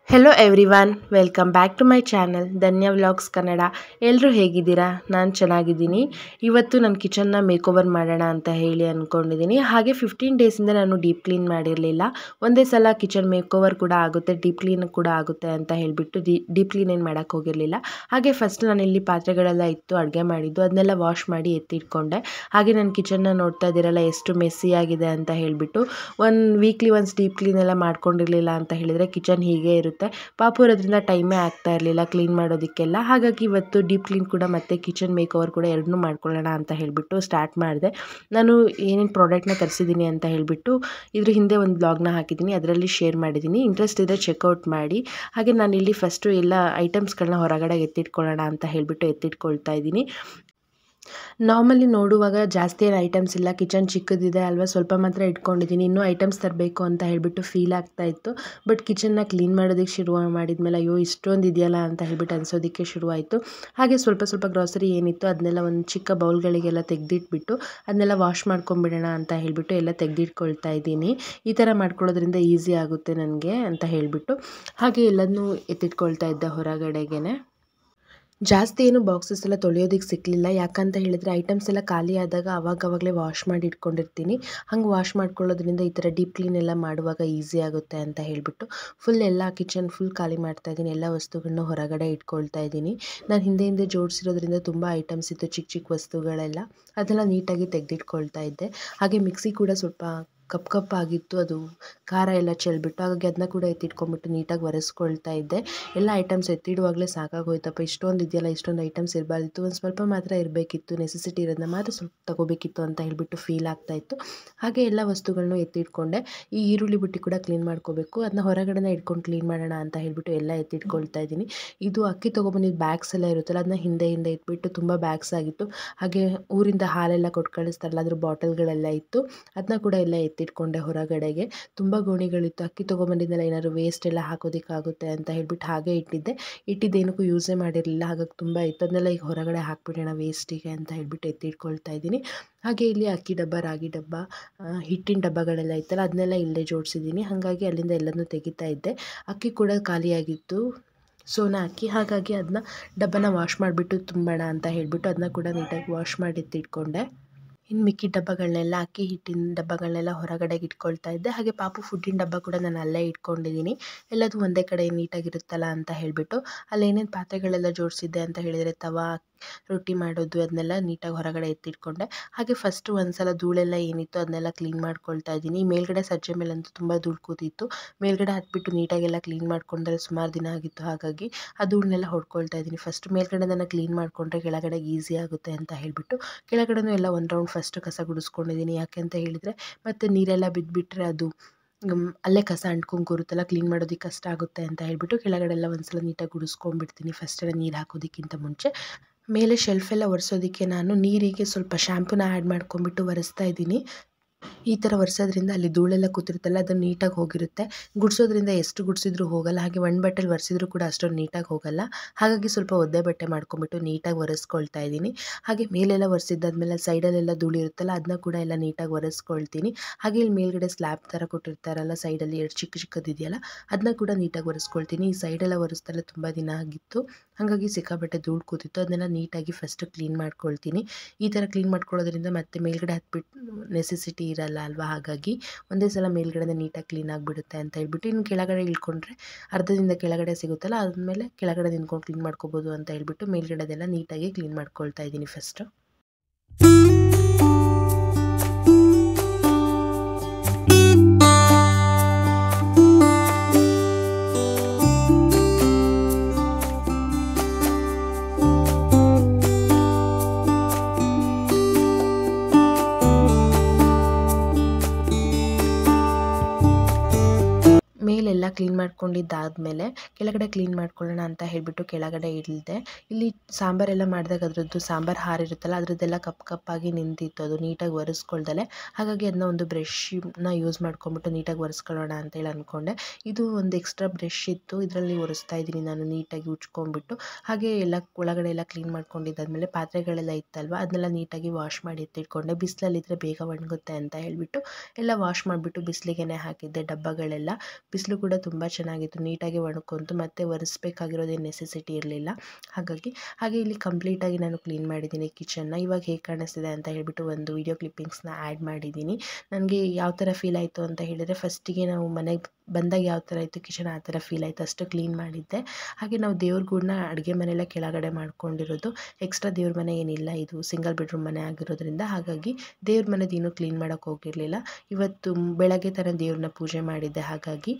Hello everyone, welcome back to my channel Dhanya vlogs Kannada. ಎಲ್ಲರೂ ಹೇಗಿದ್ದೀರಾ? ನಾನು ಚೆನ್ನಾಗಿದ್ದೀನಿ. ಇವತ್ತು ನನ್ನ ಕಿಚನ್ನ ಮೇಕ್ ಓವರ್ ಮಾಡೋಣ ಅಂತ ಹೇಳಿ ಅಂದ್ಕೊಂಡಿದ್ದೀನಿ. ಹಾಗೆ 15 ಡೇಸಿಂದ ನಾನು ಡೀಪ್ ಕ್ಲೀನ್ ಮಾಡಿರಲಿಲ್ಲ. ಒಂದೇ ಸಲ ಕಿಚನ್ ಮೇಕ್ ಓವರ್ ಕೂಡ ಆಗುತ್ತೆ, ಡೀಪ್ ಕ್ಲೀನ್ ಕೂಡ ಆಗುತ್ತೆ ಅಂತ ಹೇಳಿಬಿಟ್ಟು ಡೀಪ್ ಕ್ಲೀನ್ ಏನು ಮಾಡೋಕ್ಕೆ ಹೋಗಿರಲಿಲ್ಲ. ಹಾಗೆ ಫಸ್ಟ್ ನಾನು ಇಲ್ಲಿ ಪಾತ್ರೆಗಳೆಲ್ಲ ಇತ್ತು, ಅಡುಗೆ ಮಾಡಿದ್ದು, ಅದನ್ನೆಲ್ಲ ವಾಶ್ ಮಾಡಿ ಎತ್ತಿಟ್ಕೊಂಡೆ. ಹಾಗೆ ನನ್ನ ಕಿಚನ್ನ ನೋಡ್ತಾ ಇದ್ದೀರಲ್ಲ ಎಷ್ಟು ಮೆಸ್ಸಿ ಆಗಿದೆ ಅಂತ ಹೇಳಿಬಿಟ್ಟು. ವೀಕ್ಲಿ ಒನ್ಸ್ ಡೀಪ್ ಕ್ಲೀನ್ ಎಲ್ಲ ಮಾಡ್ಕೊಂಡಿರಲಿಲ್ಲ ಅಂತ ಹೇಳಿದರೆ ಕಿಚನ್ ಹೀಗೆ ಇರುತ್ತೆ. ಪಾಪು ಇರೋದ್ರಿಂದ ಟೈಮೇ ಆಗ್ತಾ ಇರಲಿಲ್ಲ ಕ್ಲೀನ್ ಮಾಡೋದಕ್ಕೆಲ್ಲ. ಹಾಗಾಗಿ ಇವತ್ತು ಡೀಪ್ ಕ್ಲೀನ್ ಕೂಡ ಮತ್ತು ಕಿಚನ್ ಮೇಕ್ ಓವರ್ ಕೂಡ ಎರಡನ್ನೂ ಮಾಡ್ಕೊಳ್ಳೋಣ ಅಂತ ಹೇಳಿಬಿಟ್ಟು ಸ್ಟಾರ್ಟ್ ಮಾಡಿದೆ. ನಾನು ಏನೇನು ಪ್ರಾಡಕ್ಟ್ನ ತರಿಸಿದ್ದೀನಿ ಅಂತ ಹೇಳಿಬಿಟ್ಟು ಇದ್ರ ಹಿಂದೆ ಒಂದು ಬ್ಲಾಗ್ನ ಹಾಕಿದ್ದೀನಿ, ಅದರಲ್ಲಿ ಶೇರ್ ಮಾಡಿದ್ದೀನಿ. ಇಂಟ್ರೆಸ್ಟ್ ಇದ್ದರೆ ಚೆಕ್ಔಟ್ ಮಾಡಿ. ಹಾಗೆ ನಾನಿಲ್ಲಿ ಫಸ್ಟು ಎಲ್ಲ ಐಟಮ್ಸ್ಗಳನ್ನ ಹೊರಗಡೆ ಎತ್ತಿಟ್ಕೊಳ್ಳೋಣ ಅಂತ ಹೇಳಿಬಿಟ್ಟು ಎತ್ತಿಟ್ಕೊಳ್ತಾ ಇದ್ದೀನಿ. ನಾರ್ಮಲಿ ನೋಡುವಾಗ ಜಾಸ್ತಿ ಏನು ಐಟಮ್ಸ್ ಇಲ್ಲ, ಕಿಚನ್ ಚಿಕ್ಕದಿದೆ ಅಲ್ವಾ, ಸ್ವಲ್ಪ ಮಾತ್ರ ಇಟ್ಕೊಂಡಿದ್ದೀನಿ. ಇನ್ನೂ ಐಟಮ್ಸ್ ತರಬೇಕು ಅಂತ ಹೇಳಿಬಿಟ್ಟು ಫೀಲ್ ಆಗ್ತಾ ಇತ್ತು. ಬಟ್ ಕಿಚನ್ನ ಕ್ಲೀನ್ ಮಾಡೋದಕ್ಕೆ ಶುರು ಮಾಡಿದ್ಮೇಲೆ ಅಯ್ಯೋ ಇಷ್ಟೊಂದು ಇದೆಯಲ್ಲ ಅಂತ ಹೇಳ್ಬಿಟ್ಟು ಅನಿಸೋದಕ್ಕೆ ಶುರುವಾಯಿತು. ಹಾಗೆ ಸ್ವಲ್ಪ ಸ್ವಲ್ಪ ಗ್ರಾಸರಿ ಏನಿತ್ತು ಅದನ್ನೆಲ್ಲ ಒಂದು ಚಿಕ್ಕ ಬೌಲ್ಗಳಿಗೆಲ್ಲ ತೆಗೆದಿಟ್ಬಿಟ್ಟು ಅದನ್ನೆಲ್ಲ ವಾಶ್ ಮಾಡ್ಕೊಂಬಿಡೋಣ ಅಂತ ಹೇಳಿಬಿಟ್ಟು ಎಲ್ಲ ತೆಗೆದಿಟ್ಕೊಳ್ತಾ ಇದ್ದೀನಿ. ಈ ಥರ ಮಾಡ್ಕೊಳ್ಳೋದ್ರಿಂದ ಈಸಿ ಆಗುತ್ತೆ ನನಗೆ ಅಂತ ಹೇಳಿಬಿಟ್ಟು ಹಾಗೆ ಎಲ್ಲದನ್ನೂ ಎತ್ತಿಟ್ಕೊಳ್ತಾ ಇದ್ದೆ ಹೊರಗಡೆಗೆ. ಜಾಸ್ತಿ ಏನು ಬಾಕ್ಸಸ್ ಎಲ್ಲ ತೊಳೆಯೋದಕ್ಕೆ ಸಿಕ್ಕಲಿಲ್ಲ, ಯಾಕಂತ ಹೇಳಿದರೆ ಐಟಮ್ಸ್ ಎಲ್ಲ ಖಾಲಿ ಆದಾಗ ಅವಾಗವಾಗಲೇ ವಾಶ್ ಮಾಡಿ ಇಟ್ಕೊಂಡಿರ್ತೀನಿ. ಹಂಗೆ ವಾಶ್ ಮಾಡ್ಕೊಳ್ಳೋದ್ರಿಂದ ಈ ಥರ ಡೀಪ್ ಕ್ಲೀನ್ ಎಲ್ಲ ಮಾಡುವಾಗ ಈಸಿ ಆಗುತ್ತೆ ಅಂತ ಹೇಳಿಬಿಟ್ಟು ಎಲ್ಲ ಕಿಚನ್ ಫುಲ್ ಖಾಲಿ ಮಾಡ್ತಾ ಇದ್ದೀನಿ. ಎಲ್ಲ ವಸ್ತುಗಳನ್ನೂ ಹೊರಗಡೆ ಇಟ್ಕೊಳ್ತಾ ಇದ್ದೀನಿ. ನಾನು ಹಿಂದೆ ಜೋಡಿಸಿರೋದ್ರಿಂದ ತುಂಬ ಐಟಮ್ಸ್ ಇತ್ತು, ಚಿಕ್ಕ ಚಿಕ್ಕ ವಸ್ತುಗಳೆಲ್ಲ, ಅದೆಲ್ಲ ನೀಟಾಗಿ ತೆಗೆದಿಟ್ಕೊಳ್ತಾ ಇದ್ದೆ. ಹಾಗೆ ಮಿಕ್ಸಿ ಕೂಡ ಸ್ವಲ್ಪ ಕಪ್ಪಾಗಿತ್ತು, ಅದು ಖಾರ ಎಲ್ಲ ಚೆಲ್ಬಿಟ್ಟು, ಹಾಗಾಗಿ ಅದನ್ನ ಕೂಡ ಎತ್ತಿಟ್ಕೊಂಡ್ಬಿಟ್ಟು ನೀಟಾಗಿ ಒರೆಸ್ಕೊಳ್ತಾ ಇದ್ದೆ. ಎಲ್ಲ ಐಟಮ್ಸ್ ಎತ್ತಿಡುವಾಗಲೇ ಸಾಕಾಗೋಯ್ತಪ್ಪ, ಇಷ್ಟೊಂದು ಇದೆಯಲ್ಲ, ಇಷ್ಟೊಂದು ಐಟಮ್ಸ್ ಇರಬಾರ್ದಿತ್ತು, ಒಂದು ಸ್ವಲ್ಪ ಮಾತ್ರ ಇರಬೇಕಿತ್ತು, ನೆಸೆಸಿಟಿ ಇರೋದನ್ನ ಮಾತ್ರ ಸ್ವಲ್ಪ ತಗೋಬೇಕಿತ್ತು ಅಂತ ಹೇಳಿಬಿಟ್ಟು ಫೀಲ್ ಆಗ್ತಾಯಿತ್ತು. ಹಾಗೆ ಎಲ್ಲ ವಸ್ತುಗಳನ್ನೂ ಎತ್ತಿಟ್ಕೊಂಡೆ. ಈ ಈರುಳ್ಳಿ ಬುಟ್ಟಿ ಕೂಡ ಕ್ಲೀನ್ ಮಾಡ್ಕೋಬೇಕು, ಅದನ್ನ ಹೊರಗಡೆ ಇಟ್ಕೊಂಡು ಕ್ಲೀನ್ ಮಾಡೋಣ ಅಂತ ಹೇಳಿಬಿಟ್ಟು ಎಲ್ಲ ಎತ್ತಿಟ್ಕೊಳ್ತಾ ಇದ್ದೀನಿ. ಇದು ಅಕ್ಕಿ ತೊಗೊಬಂದಿದ್ದು ಬ್ಯಾಗ್ಸ್ ಎಲ್ಲ ಇರುತ್ತಲ್ಲ, ಅದನ್ನ ಹಿಂದೆ ಇಟ್ಬಿಟ್ಟು ತುಂಬ ಬ್ಯಾಗ್ಸ್ ಆಗಿತ್ತು. ಹಾಗೆ ಊರಿಂದ ಹಾಲೆಲ್ಲ ಕೊಟ್ಟು ಕಳಿಸ್ತಾರಲ್ಲ, ಅದ್ರ ಬಾಟಲ್ಗಳೆಲ್ಲ ಇತ್ತು, ಅದನ್ನ ಕೂಡ ಎಲ್ಲ ಎತ್ತಿಟ್ಕೊಂಡೆ ಹೊರಗಡೆಗೆ. ತುಂಬ ಗೋಣಿಗಳಿತ್ತು, ಅಕ್ಕಿ ತೊಗೊಬಂದಿದ್ದೆಲ್ಲ ಏನಾದ್ರು ವೇಸ್ಟ್ ಎಲ್ಲ ಹಾಕೋದಕ್ಕಾಗುತ್ತೆ ಅಂತ ಹೇಳ್ಬಿಟ್ಟು ಹಾಗೆ ಇಟ್ಟಿದ್ದೇನಕ್ಕೂ ಯೂಸೇ ಮಾಡಿರಲಿಲ್ಲ. ಹಾಗಾಗಿ ತುಂಬ ಇತ್ತು, ಅದನ್ನೆಲ್ಲ ಈಗ ಹೊರಗಡೆ ಹಾಕ್ಬಿಡೋಣ ವೇಸ್ಟಿಗೆ ಅಂತ ಹೇಳ್ಬಿಟ್ಟು ಎತ್ತಿಟ್ಕೊಳ್ತಾ ಇದ್ದೀನಿ. ಹಾಗೆ ಇಲ್ಲಿ ಅಕ್ಕಿ ಡಬ್ಬ, ರಾಗಿ ಡಬ್ಬ, ಹಿಟ್ಟಿನ ಡಬ್ಬಗಳೆಲ್ಲ ಇತ್ತಲ್ಲ, ಅದನ್ನೆಲ್ಲ ಇಲ್ಲೇ ಜೋಡಿಸಿದ್ದೀನಿ. ಹಾಗಾಗಿ ಅಲ್ಲಿಂದ ಎಲ್ಲನೂ ತೆಗಿತಾ ಇದ್ದೆ. ಅಕ್ಕಿ ಕೂಡ ಖಾಲಿಯಾಗಿತ್ತು, ಸೋನಾ ಅಕ್ಕಿ, ಹಾಗಾಗಿ ಅದನ್ನ ಡಬ್ಬನ ವಾಶ್ ಮಾಡಿಬಿಟ್ಟು ತುಂಬೋಣ ಅಂತ ಹೇಳಿಬಿಟ್ಟು ಅದನ್ನ ಕೂಡ ನೀಟಾಗಿ ವಾಶ್ ಮಾಡಿ ಎತ್ತಿಟ್ಕೊಂಡೆ. ಇನ್ನು ಮಿಕ್ಕಿದ ಡಬ್ಬಗಳನ್ನೆಲ್ಲ, ಅಕ್ಕಿ ಹಿಟ್ಟಿನ ಡಬ್ಬಗಳನ್ನೆಲ್ಲ ಹೊರಗಡೆಗೆ ಇಟ್ಕೊಳ್ತಾ ಇದ್ದೆ. ಹಾಗೆ ಪಾಪು ಫುಡ್ಡಿನ ಡಬ್ಬ ಕೂಡ ನಾನು ಅಲ್ಲೇ ಇಟ್ಕೊಂಡಿದ್ದೀನಿ, ಎಲ್ಲದೂ ಒಂದೇ ಕಡೆ ನೀಟಾಗಿರುತ್ತಲ್ಲ ಅಂತ ಹೇಳಿಬಿಟ್ಟು. ಅಲ್ಲೇನೇನು ಪಾತ್ರೆಗಳೆಲ್ಲ ಜೋಡಿಸಿದ್ದೆ ಅಂತ ಹೇಳಿದರೆ ತವಾ, ರೊಟ್ಟಿ ಮಾಡೋದು, ಅದನ್ನೆಲ್ಲ ನೀಟಾಗಿ ಹೊರಗಡೆ ಎತ್ತಿಟ್ಕೊಂಡೆ. ಹಾಗೆ ಫಸ್ಟು ಒಂದು ಸಲ ಧೂಳೆಲ್ಲ ಏನಿತ್ತು ಅದನ್ನೆಲ್ಲ ಕ್ಲೀನ್ ಮಾಡ್ಕೊಳ್ತಾ ಇದ್ದೀನಿ. ಮೇಲ್ಗಡೆ ಸಜ್ಜೆ ಮೇಲಂತೂ ತುಂಬ ಧೂಳು ಕೂತಿತ್ತು, ಮೇಲ್ಗಡೆ ಹತ್ಬಿಟ್ಟು ನೀಟಾಗೆಲ್ಲ ಕ್ಲೀನ್ ಮಾಡ್ಕೊಂಡ್ರೆ ಸುಮಾರು ದಿನ ಆಗಿತ್ತು. ಹಾಗಾಗಿ ಆ ಧೂಳನ್ನೆಲ್ಲ ಹೊಡ್ಕೊಳ್ತಾ ಇದ್ದೀನಿ. ಫಸ್ಟ್ ಮೇಲ್ಗಡೆದನ್ನು ಕ್ಲೀನ್ ಮಾಡಿಕೊಂಡ್ರೆ ಕೆಳಗಡೆಗೆ ಈಸಿ ಆಗುತ್ತೆ ಅಂತ ಹೇಳಿಬಿಟ್ಟು ಕೆಳಗಡೆನೂ ಎಲ್ಲ ಒಂದು ರೌಂಡ್ ಫಸ್ಟ್ ಕಸ ಗುಡಿಸ್ಕೊಂಡಿದ್ದೀನಿ. ಯಾಕೆ ಅಂತ ಹೇಳಿದರೆ ಮತ್ತೆ ನೀರೆಲ್ಲ ಬಿದ್ದುಬಿಟ್ರೆ ಅದು ಅಲ್ಲೇ ಕಸ ಅಂಟ್ಕೊಂಡು ಕೂರುತ್ತಲ್ಲ, ಕ್ಲೀನ್ ಮಾಡೋದಕ್ಕೆ ಕಷ್ಟ ಆಗುತ್ತೆ ಅಂತ ಹೇಳಿಬಿಟ್ಟು ಕೆಳಗಡೆ ಎಲ್ಲ ಒಂದು ಸಲ ನೀಟಾಗಿ ಗುಡಿಸ್ಕೊಂಡ್ಬಿಡ್ತೀನಿ ಫಸ್ಟೆಲ್ಲ ನೀರು ಹಾಕೋದಕ್ಕಿಂತ ಮುಂಚೆ. ಮೇಲೆ ಶೆಲ್ಫೆಲ್ಲ ಒರೆಸೋದಕ್ಕೆ ನಾನು ನೀರಿಗೆ ಸ್ವಲ್ಪ ಶ್ಯಾಂಪೂನ ಆ್ಯಡ್ ಮಾಡ್ಕೊಂಡ್ಬಿಟ್ಟು ಒರೆಸ್ತಾ ಇದ್ದೀನಿ. ಈ ಥರ ಒರೆಸೋದ್ರಿಂದ ಅಲ್ಲಿ ಧೂಳೆಲ್ಲ ಕೂತಿರುತ್ತಲ್ಲ, ಅದು ನೀಟಾಗಿ ಹೋಗಿರುತ್ತೆ. ಗುಡಿಸೋದ್ರಿಂದ ಎಷ್ಟು ಗುಡಿಸಿದ್ರೂ ಹೋಗಲ್ಲ, ಹಾಗೆ ಒಂದು ಬಟ್ಟೆಲಿ ಒರೆಸಿದ್ರೂ ಕೂಡ ಅಷ್ಟೊಂದು ನೀಟಾಗಿ ಹೋಗಲ್ಲ. ಹಾಗಾಗಿ ಸ್ವಲ್ಪ ಒದ್ದೆ ಬಟ್ಟೆ ಮಾಡ್ಕೊಂಬಿಟ್ಟು ನೀಟಾಗಿ ಒರೆಸ್ಕೊಳ್ತಾ ಇದ್ದೀನಿ. ಹಾಗೆ ಮೇಲೆಲ್ಲ ಒರೆಸಿದ್ದಾದ್ಮೇಲೆ ಸೈಡಲ್ಲೆಲ್ಲ ಧೂಳು ಇರುತ್ತಲ್ಲ, ಅದನ್ನ ಕೂಡ ಎಲ್ಲ ನೀಟಾಗಿ ಒರೆಸ್ಕೊಳ್ತೀನಿ. ಹಾಗೆ ಇಲ್ಲಿ ಮೇಲ್ಗಡೆ ಸ್ಲ್ಯಾಬ್ ಥರ ಕೊಟ್ಟಿರ್ತಾರಲ್ಲ ಸೈಡಲ್ಲಿ, ಎರಡು ಚಿಕ್ಕದಿದೆಯಲ್ಲ, ಅದನ್ನ ಕೂಡ ನೀಟಾಗಿ ಒರೆಸ್ಕೊಳ್ತೀನಿ. ಈ ಸೈಡೆಲ್ಲ ಒರೆಸ್ದಲ್ಲೇ ತುಂಬ ದಿನ ಆಗಿತ್ತು, ಹಾಗಾಗಿ ಸಿಕ್ಕಾಪಟ್ಟೆ ಧೂಳು ಕೂತಿತ್ತು, ಅದನ್ನೆಲ್ಲ ನೀಟಾಗಿ ಫಸ್ಟು ಕ್ಲೀನ್ ಮಾಡ್ಕೊಳ್ತೀನಿ. ಈ ಥರ ಕ್ಲೀನ್ ಮಾಡ್ಕೊಳ್ಳೋದ್ರಿಂದ ಮತ್ತೆ ಮೇಲ್ಗಡೆ ಹತ್ಬಿಟ್ಟು ನೆಸೆಸಿಟಿ ಇರಲ್ಲ ಅಲ್ವಾ, ಹಾಗಾಗಿ ಒಂದೇ ಸಲ ಮೇಲ್ಗಡೆ ನೀಟಾಗಿ ಕ್ಲೀನ್ ಆಗಿಬಿಡುತ್ತೆ ಅಂತ ಹೇಳ್ಬಿಟ್ಟು. ಇನ್ನು ಕೆಳಗಡೆ ಇಳ್ಕೊಂಡ್ರೆ ಅರ್ಧದಿಂದ ಕೆಳಗಡೆ ಸಿಗುತ್ತಲ್ಲ, ಆದಮೇಲೆ ಕೆಳಗಡೆ ನಿಂತ್ಕೊಂಡು ಕ್ಲೀನ್ ಮಾಡ್ಕೋಬೋದು ಅಂತ ಹೇಳ್ಬಿಟ್ಟು ಮೇಲ್ಗಡೆದೆಲ್ಲ ನೀಟಾಗಿ ಕ್ಲೀನ್ ಮಾಡ್ಕೊಳ್ತಾ ಇದ್ದೀನಿ ಫಸ್ಟು. ಮೇಲೆಲ್ಲ ಕ್ಲೀನ್ ಮಾಡ್ಕೊಂಡಿದ್ದಾದಮೇಲೆ ಕೆಳಗಡೆ ಕ್ಲೀನ್ ಮಾಡ್ಕೊಳ್ಳೋಣ ಅಂತ ಹೇಳಿಬಿಟ್ಟು ಕೆಳಗಡೆ ಇಳಿದೆ. ಇಲ್ಲಿ ಸಾಂಬಾರೆಲ್ಲ ಮಾಡಿದಾಗ ಅದರದ್ದು ಸಾಂಬಾರು ಹಾರಿರುತ್ತಲ್ಲ, ಅದರದ್ದೆಲ್ಲ ಕಪ್ಪಾಗಿ ನಿಂತಿತ್ತು, ಅದು ನೀಟಾಗಿ ಒರೆಸ್ಕೊಳ್ದಲೆ. ಹಾಗಾಗಿ ಅದನ್ನ ಒಂದು ಬ್ರಷ್ನ ಯೂಸ್ ಮಾಡ್ಕೊಂಬಿಟ್ಟು ನೀಟಾಗಿ ಒರೆಸ್ಕೊಳ್ಳೋಣ ಅಂತೇಳಿ ಅಂದ್ಕೊಂಡೆ. ಇದು ಒಂದು ಎಕ್ಸ್ಟ್ರಾ ಬ್ರಷ್ ಇತ್ತು, ಇದರಲ್ಲಿ ಒರೆಸ್ತಾ ಇದ್ದೀನಿ ನಾನು ನೀಟಾಗಿ ಉಜ್ಕೊಂಡ್ಬಿಟ್ಟು. ಹಾಗೆ ಎಲ್ಲ ಒಳಗಡೆ ಎಲ್ಲ ಕ್ಲೀನ್ ಮಾಡ್ಕೊಂಡಿದ್ದಾದಮೇಲೆ ಪಾತ್ರೆಗಳೆಲ್ಲ ಇತ್ತಲ್ವ, ಅದನ್ನೆಲ್ಲ ನೀಟಾಗಿ ವಾಶ್ ಮಾಡಿ ಎತ್ತಿಟ್ಕೊಂಡೆ. ಬಿಸಿಲಲ್ಲಿದ್ದರೆ ಬೇಗ ಒಣಗುತ್ತೆ ಅಂತ ಹೇಳಿಬಿಟ್ಟು ಎಲ್ಲ ವಾಶ್ ಮಾಡಿಬಿಟ್ಟು ಬಿಸಿಲಿಗೆ ಹಾಕಿದ್ದೆ ಡಬ್ಬಗಳೆಲ್ಲ. ಬಿಸಿಲು ಕೂಡ ತುಂಬ ಚೆನ್ನಾಗಿತ್ತು, ನೀಟಾಗಿ ಒಣಕೊಂತು, ಮತ್ತು ಒರೆಸ್ಬೇಕಾಗಿರೋದೇನು ನೆಸೆಸಿಟಿ ಇರಲಿಲ್ಲ. ಹಾಗೆ ಇಲ್ಲಿ ಕಂಪ್ಲೀಟಾಗಿ ನಾನು ಕ್ಲೀನ್ ಮಾಡಿದ್ದೀನಿ ಕಿಚನ್ನ. ಇವಾಗ ಹೇಗೆ ಕಾಣಿಸ್ತಿದೆ ಅಂತ ಹೇಳ್ಬಿಟ್ಟು ಒಂದು ವಿಡಿಯೋ ಕ್ಲಿಪ್ಪಿಂಗ್ಸ್ನ ಆ್ಯಡ್ ಮಾಡಿದ್ದೀನಿ. ನನಗೆ ಯಾವ ಥರ ಫೀಲ್ ಆಯಿತು ಅಂತ ಹೇಳಿದರೆ, ಫಸ್ಟಿಗೆ ನಾವು ಮನೆಗೆ ಬಂದಾಗ ಯಾವ ಥರ ಇತ್ತು ಕಿಚನ್ ಆ ಥರ ಫೀಲ್ ಆಯಿತು, ಅಷ್ಟು ಕ್ಲೀನ್ ಮಾಡಿದ್ದೆ. ಹಾಗೆ ನಾವು ದೇವ್ರ ಗೂಡನ್ನ ಅಡುಗೆ ಮನೆಯಲ್ಲೇ ಕೆಳಗಡೆ ಮಾಡ್ಕೊಂಡಿರೋದು, ಎಕ್ಸ್ಟ್ರಾ ದೇವ್ರ ಮನೆ ಏನಿಲ್ಲ, ಇದು ಸಿಂಗಲ್ ಬೆಡ್ರೂಮ್ ಮನೆ ಆಗಿರೋದ್ರಿಂದ ಹಾಗಾಗಿ ದೇವ್ರ ಮನೆದು ಇನ್ನೂ ಕ್ಲೀನ್ ಮಾಡೋಕ್ಕೆ ಹೋಗಿರಲಿಲ್ಲ. ಇವತ್ತು ಬೆಳಗ್ಗೆ ಥರ ದೇವ್ರನ್ನ ಪೂಜೆ ಮಾಡಿದ್ದೆ. ಹಾಗಾಗಿ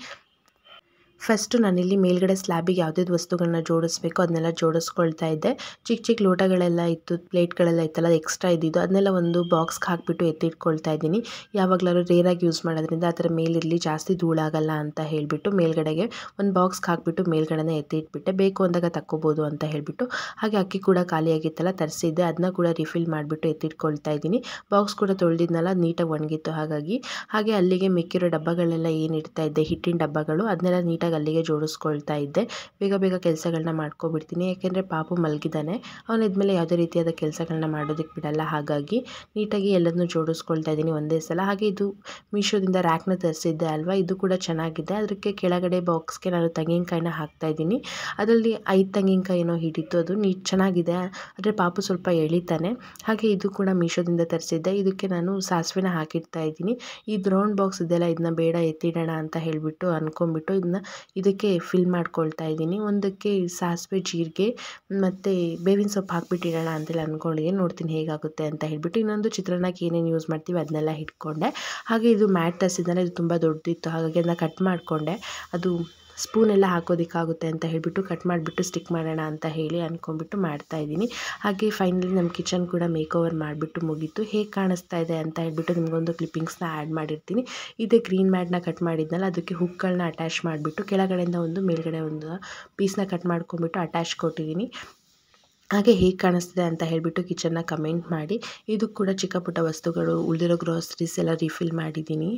ಫಸ್ಟು ನಾನಿಲ್ಲಿ ಮೇಲ್ಗಡೆ ಸ್ಲ್ಯಾಬಿಗೆ ಯಾವುದ್ಯಾವ್ದು ವಸ್ತುಗಳನ್ನ ಜೋಡಿಸ್ಬೇಕು ಅದನ್ನೆಲ್ಲ ಜೋಡಿಸ್ಕೊಳ್ತಾ ಇದ್ದೆ. ಚಿಕ್ಕ ಲೋಟಗಳೆಲ್ಲ ಇತ್ತು, ಪ್ಲೇಟ್ಗಳೆಲ್ಲ ಇತ್ತಲ್ಲ, ಎಕ್ಸ್ಟ್ರಾ ಇದ್ದಿದ್ದು ಅದನ್ನೆಲ್ಲ ಒಂದು ಬಾಕ್ಸ್ಗೆ ಹಾಕಿಬಿಟ್ಟು ಎತ್ತಿಟ್ಕೊಳ್ತಾ ಇದ್ದೀನಿ. ಯಾವಾಗಲಾದ್ರೂ ರೇರಾಗಿ ಯೂಸ್ ಮಾಡೋದ್ರಿಂದ ಆ ಥರ ಮೇಲಿರಲಿ, ಜಾಸ್ತಿ ಧೂಳಾಗಲ್ಲ ಅಂತ ಹೇಳಿಬಿಟ್ಟು ಮೇಲ್ಗಡೆಗೆ ಒಂದು ಬಾಕ್ಸ್ಗೆ ಹಾಕಿಬಿಟ್ಟು ಮೇಲ್ಗಡೆನೇ ಎತ್ತಿಟ್ಬಿಟ್ಟೆ. ಬೇಕು ಅಂದಾಗ ತಕ್ಕೋಬೋದು ಅಂತ ಹೇಳಿಬಿಟ್ಟು. ಹಾಗೆ ಅಕ್ಕಿ ಕೂಡ ಖಾಲಿಯಾಗಿತ್ತಲ್ಲ, ತರಿಸಿದ್ದೆ, ಅದನ್ನ ಕೂಡ ರಿಫಿಲ್ ಮಾಡಿಬಿಟ್ಟು ಎತ್ತಿಟ್ಕೊಳ್ತಾ ಇದ್ದೀನಿ. ಬಾಕ್ಸ್ ಕೂಡ ತೊಳೆದಿದ್ನಲ್ಲ, ನೀಟಾಗಿ ಒಣಗಿತ್ತು. ಹಾಗೆ ಅಲ್ಲಿಗೆ ಮಿಕ್ಕಿರೋ ಡಬ್ಬಗಳೆಲ್ಲ ಏನು ಇಡ್ತಾ ಇದ್ದೆ, ಹಿಟ್ಟಿನ ಡಬ್ಬಗಳು, ಅದನ್ನೆಲ್ಲ ನೀಟಾಗಿ ಅಲ್ಲಿಗೆ ಜೋಡಿಸ್ಕೊಳ್ತಾ ಇದ್ದೆ. ಬೇಗ ಕೆಲಸಗಳನ್ನ ಮಾಡ್ಕೊಬಿಡ್ತೀನಿ, ಯಾಕೆಂದರೆ ಪಾಪು ಮಲಗಿದ್ದಾನೆ. ಅವನಿದ್ಮೇಲೆ ಯಾವುದೇ ರೀತಿಯಾದ ಕೆಲಸಗಳನ್ನ ಮಾಡೋದಕ್ಕೆ ಬಿಡಲ್ಲ. ಹಾಗಾಗಿ ನೀಟಾಗಿ ಎಲ್ಲದನ್ನೂ ಜೋಡಿಸ್ಕೊಳ್ತಾ ಇದ್ದೀನಿ ಒಂದೇ ಸಲ. ಹಾಗೆ ಇದು ಮೀಶೋದಿಂದ ರ್ಯಾಕ್ನ ತರಿಸಿದ್ದೆ ಅಲ್ವಾ, ಇದು ಕೂಡ ಚೆನ್ನಾಗಿದೆ. ಅದಕ್ಕೆ ಕೆಳಗಡೆ ಬಾಕ್ಸ್ಗೆ ನಾನು ತೆಂಗಿನಕಾಯಿನ ಹಾಕ್ತಾಯಿದ್ದೀನಿ. ಅದರಲ್ಲಿ 5 ತೆಂಗಿನಕಾಯಿ ಏನೋ ಹಿಡಿತು, ಅದು ಚೆನ್ನಾಗಿದೆ. ಆದರೆ ಪಾಪು ಸ್ವಲ್ಪ ಎಳಿತಾನೆ. ಹಾಗೆ ಇದು ಕೂಡ ಮೀಶೋದಿಂದ ತರಿಸಿದ್ದೆ. ಇದಕ್ಕೆ ನಾನು ಸಾಸಿವೆನ ಹಾಕಿಡ್ತಾ ಇದ್ದೀನಿ. ಈ ಬ್ರೌನ್ ಬಾಕ್ಸ್ ಇದೆಲ್ಲ, ಇದನ್ನ ಬೇಡ ಎತ್ತಿಡೋಣ ಅಂತ ಹೇಳಿಬಿಟ್ಟು ಅಂದ್ಕೊಂಡ್ಬಿಟ್ಟು ಇದಕ್ಕೆ ಫಿಲ್ ಮಾಡ್ಕೊಳ್ತಾ ಇದ್ದೀನಿ. ಒಂದಕ್ಕೆ ಸಾಸಿವೆ, ಜೀರಿಗೆ ಮತ್ತು ಬೇವಿನ ಸೊಪ್ಪು ಹಾಕ್ಬಿಟ್ಟಿಡೋಣ ಅಂತೆಲ್ಲ ಅಂದ್ಕೊಂಡಿದ್ದೀನಿ. ನೋಡ್ತೀನಿ ಹೇಗಾಗುತ್ತೆ ಅಂತ ಹೇಳಿಬಿಟ್ಟು. ಇನ್ನೊಂದು ಚಿತ್ರಾನ್ನಕ್ಕೆ ಏನೇನು ಯೂಸ್ ಮಾಡ್ತೀವಿ ಅದನ್ನೆಲ್ಲ ಇಟ್ಕೊಂಡೆ. ಹಾಗೆ ಇದು ಮ್ಯಾಟ್ ತರಿಸಿದ್ದಲ್ಲ, ಇದು ತುಂಬ ದೊಡ್ಡದಿತ್ತು. ಹಾಗಾಗಿ ಅದನ್ನ ಕಟ್ ಮಾಡಿಕೊಂಡೆ. ಅದು ಸ್ಪೂನೆಲ್ಲ ಹಾಕೋದಕ್ಕಾಗುತ್ತೆ ಅಂತ ಹೇಳಿಬಿಟ್ಟು ಕಟ್ ಮಾಡಿಬಿಟ್ಟು ಸ್ಟಿಕ್ ಮಾಡೋಣ ಅಂತ ಹೇಳಿ ಅಂದ್ಕೊಂಡ್ಬಿಟ್ಟು ಮಾಡ್ತಾಯಿದ್ದೀನಿ. ಹಾಗೆ ಫೈನಲಿ ನಮ್ಮ ಕಿಚನ್ ಕೂಡ ಮೇಕ್ ಓವರ್ ಮಾಡಿಬಿಟ್ಟು ಮುಗೀತು. ಹೇಗೆ ಕಾಣಿಸ್ತಾ ಇದೆ ಅಂತ ಹೇಳ್ಬಿಟ್ಟು ನಿಮಗೊಂದು ಕ್ಲಿಪ್ಪಿಂಗ್ಸ್ನ ಆ್ಯಡ್ ಮಾಡಿರ್ತೀನಿ. ಇದೇ ಗ್ರೀನ್ ಮ್ಯಾಟ್ನ ಕಟ್ ಮಾಡಿದ್ನಲ್ಲ, ಅದಕ್ಕೆ ಹುಕ್ಗಳನ್ನ ಅಟ್ಯಾಚ್ ಮಾಡಿಬಿಟ್ಟು ಕೆಳಗಡೆಯಿಂದ ಒಂದು ಮೇಲ್ಗಡೆ ಒಂದು ಪೀಸ್ನ ಕಟ್ ಮಾಡ್ಕೊಂಡ್ಬಿಟ್ಟು ಅಟ್ಯಾಚ್ ಕೊಟ್ಟಿದ್ದೀನಿ. ಹಾಗೆ ಹೇಗೆ ಕಾಣಿಸ್ತಿದೆ ಅಂತ ಹೇಳಿಬಿಟ್ಟು ಕಿಚನ್ನ ಕಮೆಂಟ್ ಮಾಡಿ. ಇದು ಕೂಡ ಚಿಕ್ಕ ಪುಟ್ಟ ವಸ್ತುಗಳು, ಉಳಿದಿರೋ ಗ್ರಾಸರೀಸ್ ಎಲ್ಲ ರಿಫಿಲ್ ಮಾಡಿದ್ದೀನಿ.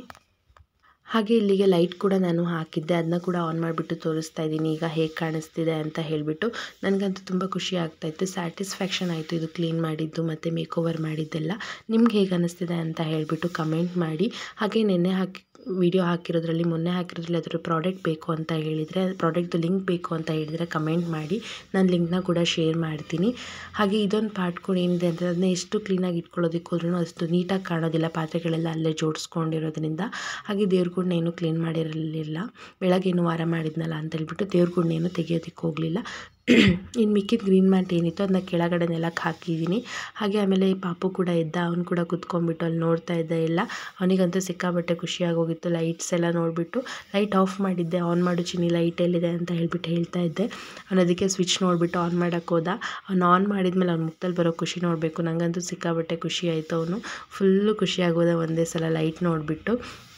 ಹಾಗೆ ಇಲ್ಲಿಗೆ ಲೈಟ್ ಕೂಡ ನಾನು ಹಾಕಿದ್ದೆ, ಅದನ್ನ ಕೂಡ ಆನ್ ಮಾಡಿಬಿಟ್ಟು ತೋರಿಸ್ತಾ ಇದ್ದೀನಿ ಈಗ ಹೇಗೆ ಕಾಣಿಸ್ತಿದೆ ಅಂತ ಹೇಳಿಬಿಟ್ಟು. ನನಗಂತೂ ತುಂಬ ಖುಷಿ ಆಗ್ತಾಯಿತ್ತು, ಸ್ಯಾಟಿಸ್ಫ್ಯಾಕ್ಷನ್ ಆಯಿತು ಇದು ಕ್ಲೀನ್ ಮಾಡಿದ್ದು ಮತ್ತು ಮೇಕ್ ಓವರ್ ಮಾಡಿದ್ದೆಲ್ಲ. ನಿಮ್ಗೆ ಹೇಗೆ ಅನ್ನಿಸ್ತಿದೆ ಅಂತ ಹೇಳಿಬಿಟ್ಟು ಕಮೆಂಟ್ ಮಾಡಿ. ಹಾಗೆ ವಿಡಿಯೋ ಹಾಕಿರೋದ್ರಲ್ಲಿ, ಮೊನ್ನೆ ಹಾಕಿರೋದ್ರಲ್ಲಿ ಅದರ ಪ್ರಾಡಕ್ಟ್ ಬೇಕು ಅಂತ ಹೇಳಿದರೆ, ಪ್ರಾಡಕ್ಟ್ದು ಲಿಂಕ್ ಬೇಕು ಅಂತ ಹೇಳಿದರೆ ಕಮೆಂಟ್ ಮಾಡಿ, ನಾನು ಲಿಂಕ್ನ ಕೂಡ ಶೇರ್ ಮಾಡ್ತೀನಿ. ಹಾಗೆ ಇದೊಂದು ಪಾರ್ಟ್ ಕೂಡ ಏನಿದೆ ಅಂದರೆ, ಅದನ್ನ ಎಷ್ಟು ಕ್ಲೀನಾಗಿ ಇಟ್ಕೊಳ್ಳೋದಕ್ಕೆ ಹೋದ್ರೂ ಅಷ್ಟು ನೀಟಾಗಿ ಕಾಣೋದಿಲ್ಲ, ಪಾತ್ರೆಗಳೆಲ್ಲ ಅಲ್ಲೇ ಜೋಡಿಸ್ಕೊಂಡಿರೋದ್ರಿಂದ. ಹಾಗೆ ದೇವ್ರ ಗೂಡನ್ನ ಏನೂ ಕ್ಲೀನ್ ಮಾಡಿರಲಿಲ್ಲ, ಬೆಳಗ್ಗೇನು ವಾರ ಮಾಡಿದ್ನಲ್ಲ ಅಂತ ಹೇಳ್ಬಿಟ್ಟು ದೇವ್ರ ಗೂಡನ್ನ ಏನೂ ತೆಗಿಯೋದಕ್ಕೆ ಹೋಗಲಿಲ್ಲ. ಇನ್ನು ಮಿಕ್ಕಿದ ಗ್ರೀನ್ ಮ್ಯಾಟ್ ಏನಿತ್ತು ಅದನ್ನ ಕೆಳಗಡೆ ನೆಲಕ್ಕೆ ಹಾಕಿದ್ದೀನಿ. ಹಾಗೆ ಆಮೇಲೆ ಪಾಪು ಕೂಡ ಇದ್ದ, ಅವನು ಕೂಡ ಕುತ್ಕೊಂಡ್ಬಿಟ್ಟು ಅಲ್ಲಿ ನೋಡ್ತಾ ಇದ್ದ ಎಲ್ಲ. ಅವನಿಗಂತೂ ಸಿಕ್ಕಾಬಟ್ಟೆ ಖುಷಿಯಾಗೋಗಿತ್ತು. ಲೈಟ್ಸ್ ಎಲ್ಲ ನೋಡಿಬಿಟ್ಟು, ಲೈಟ್ ಆಫ್ ಮಾಡಿದ್ದೆ, ಆನ್ ಮಾಡು ಚಿನ್ನಿ ಲೈಟ್ ಎಲ್ಲಿದೆ ಅಂತ ಹೇಳ್ತಾ ಇದ್ದೆ. ಅವನು ಅದಕ್ಕೆ ಸ್ವಿಚ್ ನೋಡಿಬಿಟ್ಟು ಆನ್ ಮಾಡೋಕ್ಕೆ ಹೋದ. ಅವ್ನು ಆನ್ ಮಾಡಿದ್ಮೇಲೆ ಅವ್ನ ಮುಖದಲ್ಲಿ ಬರೋ ಖುಷಿ ನೋಡಬೇಕು, ನನಗಂತೂ ಸಿಕ್ಕಾಬಟ್ಟೆ ಖುಷಿ ಆಯಿತು. ಅವನು ಫುಲ್ಲು ಖುಷಿಯಾಗೋದ ಒಂದೇ ಸಲ ಲೈಟ್ ನೋಡಿಬಿಟ್ಟು.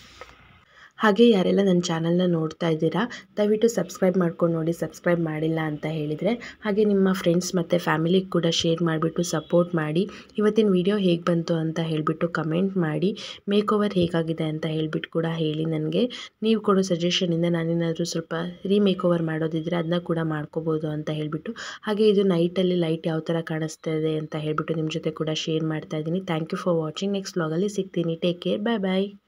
ಹಾಗೆ ಯಾರೆಲ್ಲ ನನ್ನ ಚಾನಲ್ನ ನೋಡ್ತಾ ಇದ್ದೀರಾ, ದಯವಿಟ್ಟು ಸಬ್ಸ್ಕ್ರೈಬ್ ಮಾಡ್ಕೊಂಡು ನೋಡಿ, ಸಬ್ಸ್ಕ್ರೈಬ್ ಮಾಡಿಲ್ಲ ಅಂತ ಹೇಳಿದರೆ. ಹಾಗೆ ನಿಮ್ಮ ಫ್ರೆಂಡ್ಸ್ ಮತ್ತು ಫ್ಯಾಮಿಲಿಗೆ ಕೂಡ ಶೇರ್ ಮಾಡಿಬಿಟ್ಟು ಸಪೋರ್ಟ್ ಮಾಡಿ. ಇವತ್ತಿನ ವಿಡಿಯೋ ಹೇಗೆ ಬಂತು ಅಂತ ಹೇಳಿಬಿಟ್ಟು ಕಮೆಂಟ್ ಮಾಡಿ. ಮೇಕ್ ಓವರ್ ಹೇಗಾಗಿದೆ ಅಂತ ಹೇಳಿಬಿಟ್ಟು ಕೂಡ ಹೇಳಿ ನನಗೆ. ನೀವು ಕೊಡೋ ಸಜೆಷನಿಂದ ನಾನೇನಾದರೂ ಸ್ವಲ್ಪ ಮೇಕ್ ಓವರ್ ಮಾಡೋದಿದ್ರೆ ಅದನ್ನ ಕೂಡ ಮಾಡ್ಕೋಬೋದು ಅಂತ ಹೇಳಿಬಿಟ್ಟು. ಹಾಗೆ ಇದು ನೈಟಲ್ಲಿ ಲೈಟ್ ಯಾವ ಥರ ಕಾಣಿಸ್ತಾ ಇದೆ ಅಂತ ಹೇಳಿಬಿಟ್ಟು ನಿಮ್ಮ ಜೊತೆ ಕೂಡ ಶೇರ್ ಮಾಡ್ತಾ ಇದ್ದೀನಿ. Thank you for watching. Next ವ್ಲಾಗಲ್ಲಿ ಸಿಗ್ತೀನಿ. ಟೇಕ್ ಕೇರ್, ಬಾಯ್ ಬಾಯ್.